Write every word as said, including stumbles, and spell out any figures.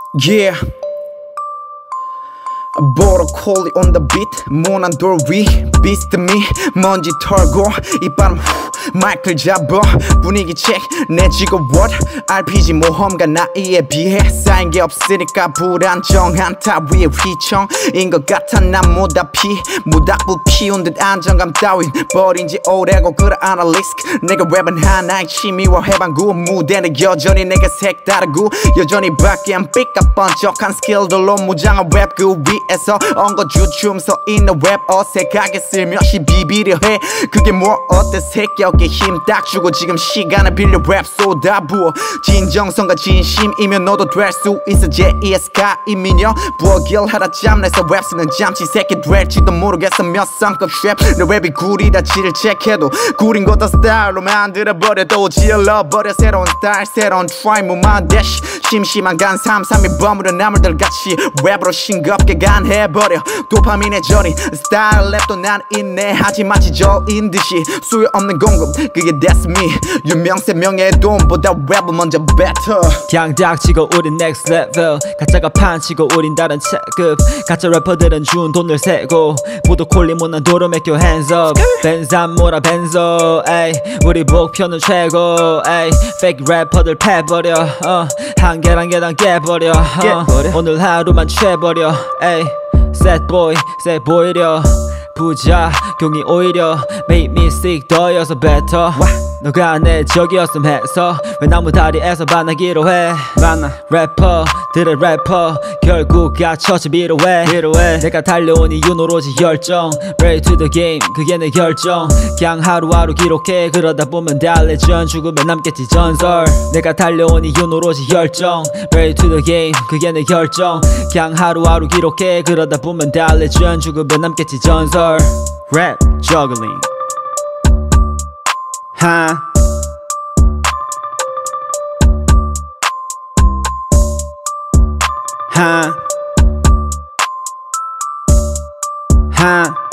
Yeah, broccoli on the beat. 모난 돌 위, beast me. 먼지 털고 이바람 후 마이크를 잡아 분위기 체크 내지고 what. 알피지 모험가 나이에 비해 쌓인 게 없으니까 불안정한 탑 위에 휘청인 것 같아. 난 모다피 무닥불 피운 듯 안정감 따윈 버린 지 오래고 끌어안아 리스크. 내가 랩은 하나의 취미와 해방구 무대는 여전히 내가 색다르고 여전히 밖에 안 삐까뻔쩍한 스킬들로 무장한 랩 그 위에서 엉거주춤 서 있는 랩 어색하게 슬며시 비비려 해. 그게 뭐 어때 새끼 어깨 힘 딱 주고 지금 시간을 빌려 랩 쏟아부어. 진정성과 진심이면 너도 될 수 있어. 제이의 스카이 미녀 부엌일 하다 잠내서 랩 쓰는 잠시 새끼 될지도 모르겠어. 몇 성급 랩 내 랩이 구리다 질책해도 구린 것도 스타일로 만들어버려. 또 질러버려 새로운 스타일 새로운 트라이 무만 대시 심심한 간삼 삼이 버무려 나물들 같이 랩으로 싱겁게 간해버려. 도파민의 전이 스타일 랩도 난 있네. 하지만 지저인 듯이 수요 없는 공급 그게 that's me. 유명세 명예의 돈보다 랩을 먼저 뱉어. 그냥 닥치고 우린 next level. 가짜가 판치고 우린 다른 체급. 가짜 래퍼들은 준 돈을 세고 모두 콜리 못난 도로 make your hands up. 벤산 모라 벤zo 에이 우리 목표는 최고 에이 fake 래퍼들 패버려. 어, 한 계단 계단 깨버려. 어, 오늘 하루만 채버려. 에이 sad boy sad boy려. 부작용이 오히려 make me sick 더여서 better. 너가 내 적이었음 해서 왜 나무 다리에서 만나기로 해. 만나 래퍼들의 래퍼 결국 갇혀서 비로해. 내가 달려온 이유는 오로지 열정. Ready to the game 그게 내 결정. 그냥 하루하루 기록해 그러다 보면 다 레전. 죽으면 남겠지 전설. 내가 달려온 이유는 오로지 열정. Ready to the game 그게 내 결정. 그냥 하루하루 기록해 그러다 보면 다 레전. 죽으면 남겠지 전설. Rap juggling Huh? Huh? Huh?